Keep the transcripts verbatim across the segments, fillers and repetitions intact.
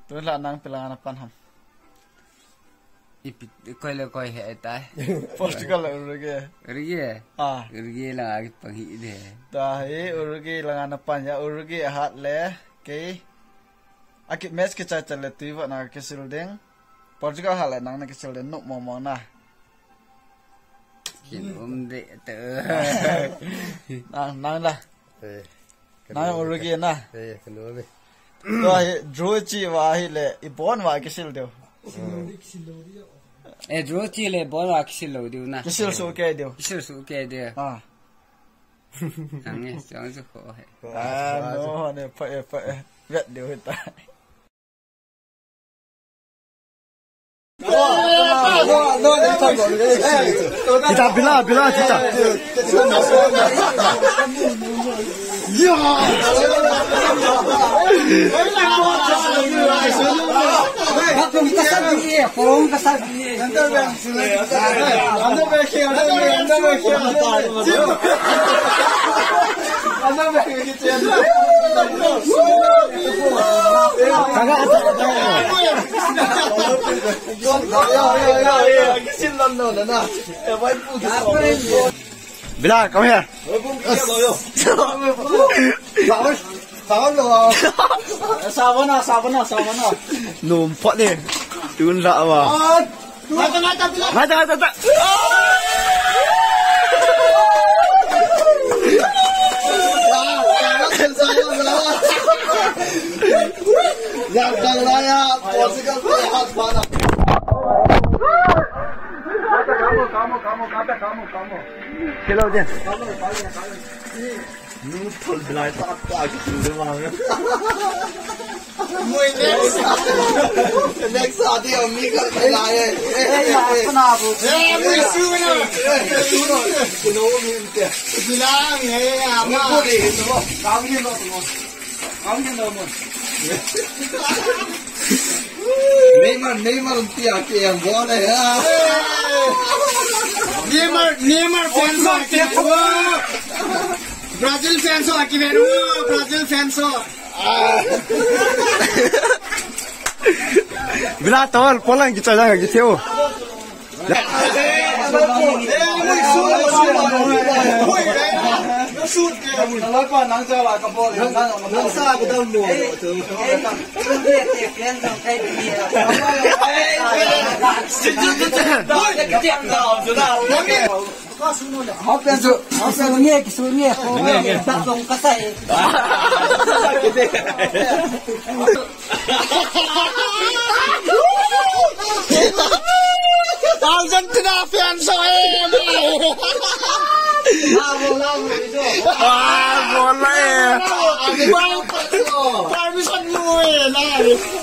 tu lah nang pelangan apa ham. Ipit koi le koi he tai. Portugal Uruguay. Uruguay. Ah. Uruguay lah agit panghi de. Dah he Uruguay langan apa ya Uruguay hat le ke. Akit match ke cai cai tu iba nak kesil deng. Portugal hat le nang nak kesil deng nuk mau na. Kin um de te. Nang nang lah. Eh. Nang Uruguay na. Eh, kenal ni. Dah he draw chi wa he le ibon wa kesil deu. Eh, draw chi le bola kisil lo diu na. Kesil su ke deu. Kisil su ke de. Ah. Ang ye, chang su ko he. Ah, no, ne pa pa. Vet deu ta. Kita bila bila kita. Ya. Aku kita sabi, form ka sabi. Andar bang, andar bang ke, andar bang, andar bang ke. Andar bang ke kita. Kagak ada. Bila, come here. Sabana, sabana, sabana. Numpuk ni. Tundak apa? Mata, mata, bila. Mata, mata, mata. Jangan raya, Portugal lihat mana. Kamu, kamu, kamu, kata kamu, kamu. Hello, Jen. Kamu, kamu, kamu. Nu pun belajar apa aku sudah mana. Mui next, next ada yang mikir belajar. Eh, kenapa? Eh, mui suno. Suno, suno minta. Bilang, eh, apa? Boleh, semua. Kamu ni lo semua. Kamu ni lo semua. Neymar, Neymar tiap yang boleh. Neymar, Neymar fans aqui. Brazil fans aqui, velho. Brazil fans. Bila tol, polang kita jangan gitu. Shoot ke, kalau apa nang jawa kapal, nang sa aku dah lu. Apa yang tu? Apa yang ni? Kisahnya, tak dong kata. Argentina fans saya. Lavo, lavo itu. Ah, boleh. Parmesan gue lah.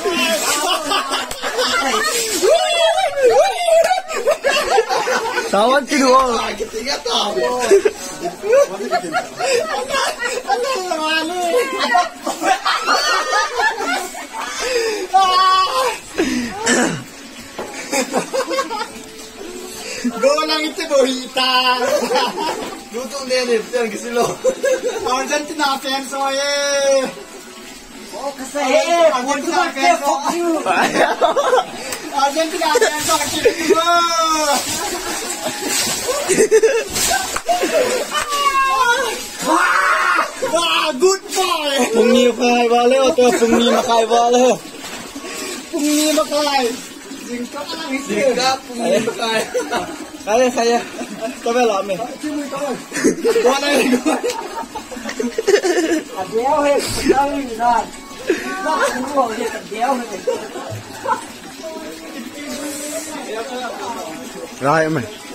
Tawan kedua. Ketiga tahu. Ada malu. Golang itu bohita. Lutong dia ni, yang kesilo. Argentina fans oye. Oh kasih. Argentina fans oye. Argentina fans oye. Wah, good boy. Pungi makai bale atau pungi makai bale. Pungi makai. Singkat, singkat, pungi makai. Saya saya, coba lah me. Kau nak ni? Dia he, tahu ni lah. Tak semua dia dia he. Right, man.